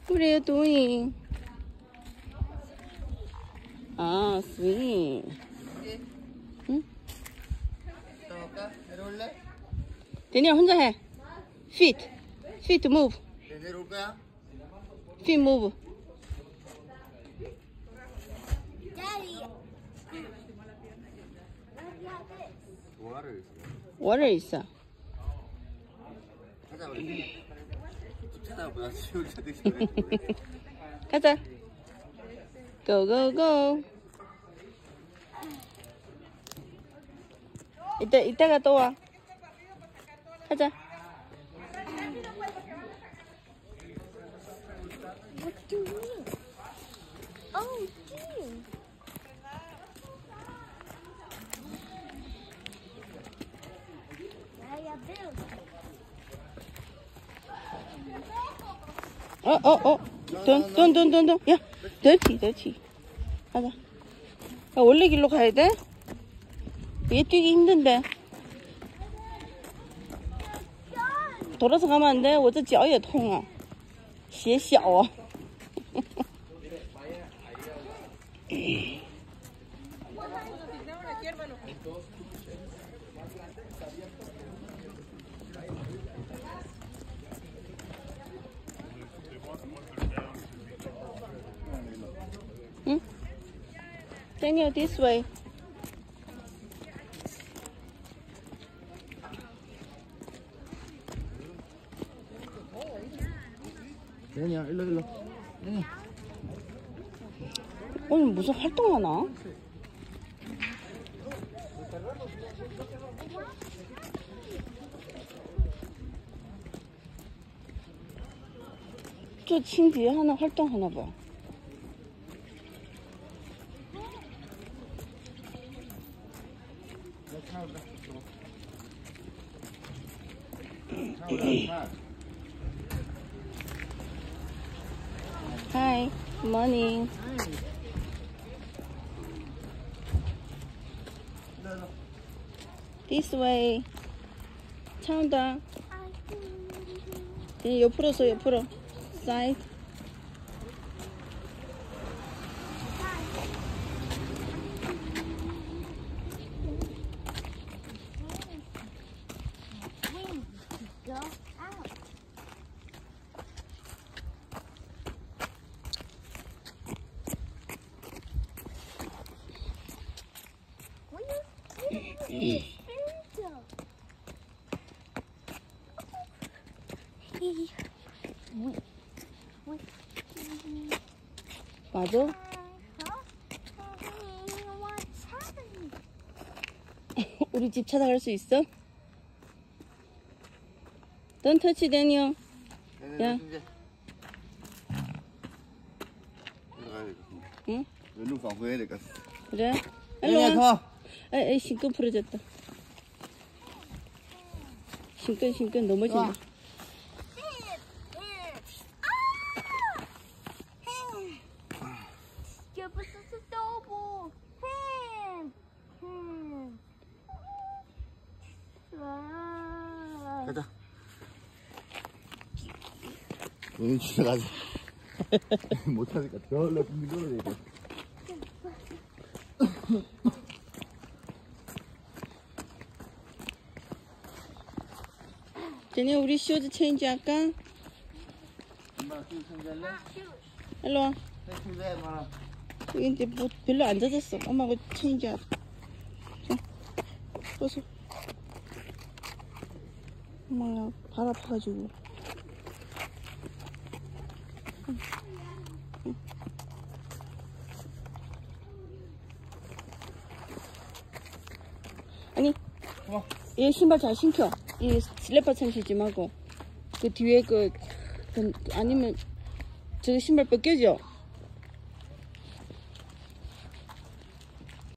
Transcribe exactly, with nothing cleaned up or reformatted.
What are you doing? 아, swing. 응? 내려올래? 데니야 혼자 해. Feet. Feet move. 네, 내려올 거야? Feet move. 뭐하러 있어? Water 있어. 가자 우리. 집 찾아보자. 우리 찾으시네. 가자. Go, go, go. 이따, 이따가 또 와. 가자. What do you mean? Oh, dear. 어, 어, 어. 돈, 돈, 돈, 돈, 돈. 야, dirty, dirty. 가자. 야, 원래 길로 가야 돼? 얘 뛰기 힘든데. 돌아서 가면 안 돼. 我这脚也痛啊. 鞋小啊. 응? Daniel, this way. 데니야, 일로 일로. 응. 오늘 무슨 활동하나? 저 층 뒤에 하나 활동하나 봐. Hi, good morning. This way. 차 온다. 네, 옆으로 서 옆으로. Side. Go out. 맞아? 우리 집 찾아갈 수 있어? Don't touch Daniel. 야. 응? 왼쪽 방구해야 될 것 같아. 그래? 데니야, 일로 와. 가. 에이, 에이, 신끈 풀어졌다. 신끈, 신끈 넘어진다. 가자. 너는 집에 가자. 못 찾을까? 겨울에 빙빙 돌아야 돼. 쟤네 우리 슈즈 체인지 할까? 엄마 슈즈 체인지할래? 일로 와. 체인지 해, 엄마. 여기 이제 뭐 별로 안 젖었어. 엄마가 체인지 하자. 자, 벗어. 엄마야 발 아파가지고. 응. 응. 아니, 어. 얘 신발 잘 신겨. 이 슬리퍼처럼 신지 말고 그 뒤에 그, 그 아니면 저 신발 벗겨져.